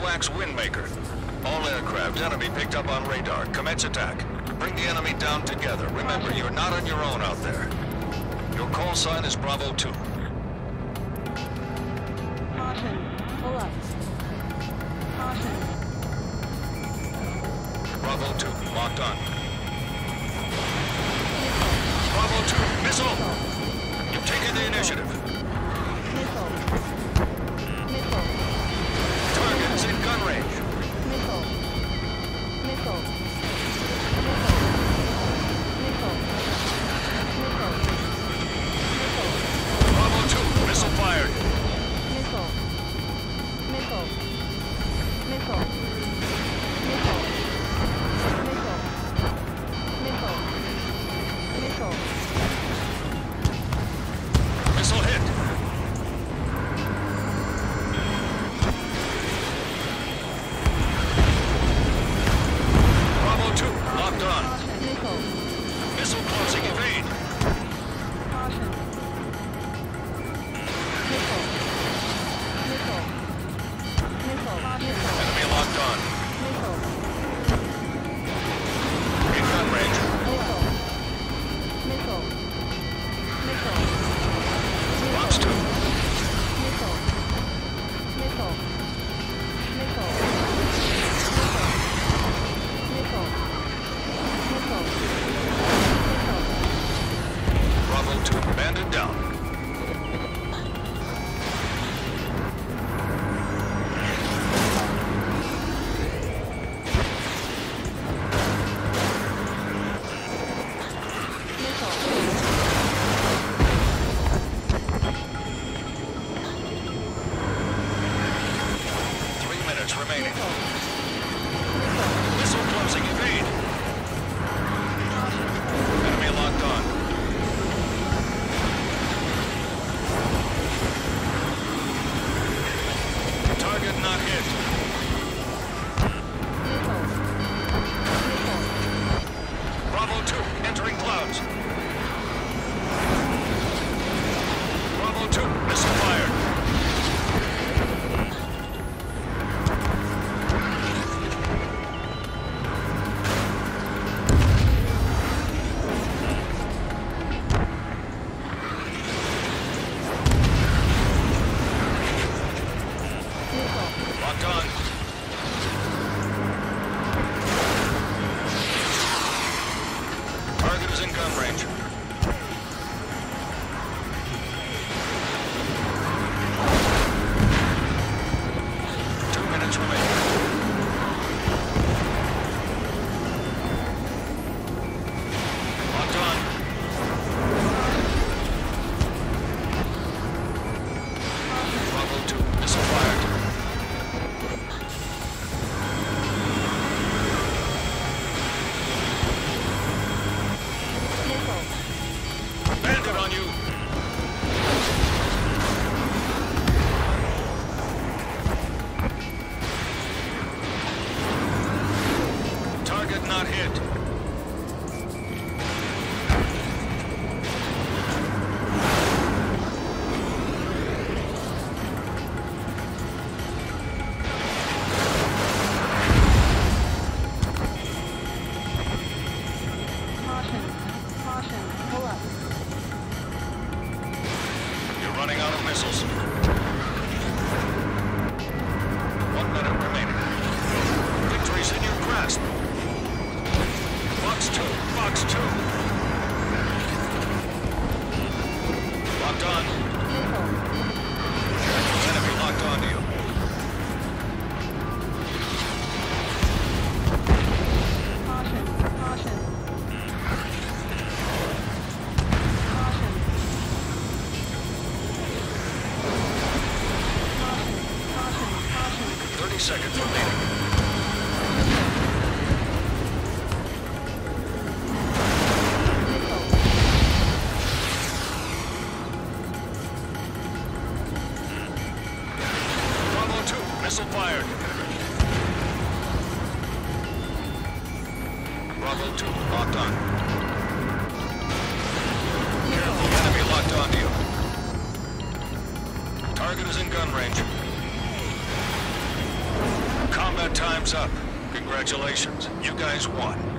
Halifax Windmaker. All aircraft, enemy picked up on radar. Commence attack. Bring the enemy down together. Remember, you're not on your own out there. Your call sign is Bravo 2. Caution. Pull up. Caution. Bravo 2, locked on. Bravo 2, missile! You've taken the initiative. Missile. Missile. Target is in gun range. Missile. Missile. Missile. Missile. Missile. Bravo 2, missile fired. Missile. Missile. Missile. Missile. Missile. Missile. Missile. Missile hit. Bravo 2, locked on. Missile. Missile closing, evade. Caution. Missile. Missile. Missile. Missile. Enemy locked on. Missile. In gun range. Missile. Missile. Missile. Box 2. Missile. Missile. Missile. Missile. Missile. Bravo 2, bandit down. Remaining. Missile closing, evade. Enemy locked on. Target not hit. Bravo 2, entering clouds. Bravo 2, missile fired. Locked on. Target is in gun range. Not hit. Caution. Caution. Pull up. You're running out of missiles. 1 minute remaining. Victory's in your grasp. Box 2, Box 2. Locked on. Enemy locked onto you. Caution. Caution. Caution. Caution. Caution. 30 seconds remaining. Missile fired. Bravo 2, locked on. Careful, enemy locked onto you. Target is in gun range. Combat time's up. Congratulations. You guys won.